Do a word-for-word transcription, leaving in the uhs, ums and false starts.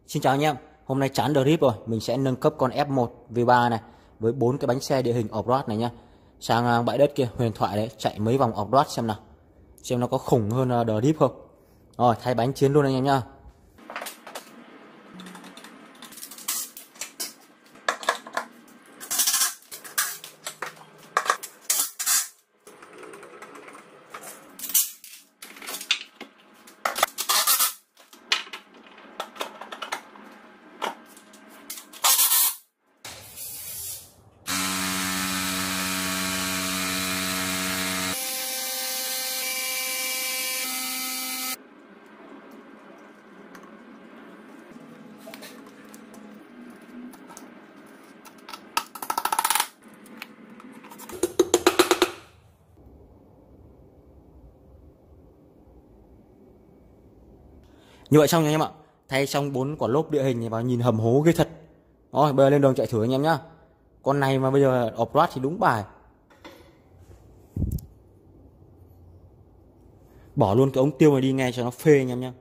Xin chào anh em, hôm nay chán drip rồi, mình sẽ nâng cấp con F một V ba này với bốn cái bánh xe địa hình off-road này nhá. Sang bãi đất kia, huyền thoại đấy, chạy mấy vòng off-road xem nào. Xem nó có khủng hơn drip không. Rồi, thay bánh chiến luôn anh em nhá. Như vậy xong nha anh em ạ. Thay xong bốn quả lốp địa hình và nhìn hầm hố ghê thật. Rồi bây giờ lên đường chạy thử anh em nhá. Con này mà bây giờ off-road thì đúng bài. Bỏ luôn cái ống tiêu này đi nghe cho nó phê anh em nhá.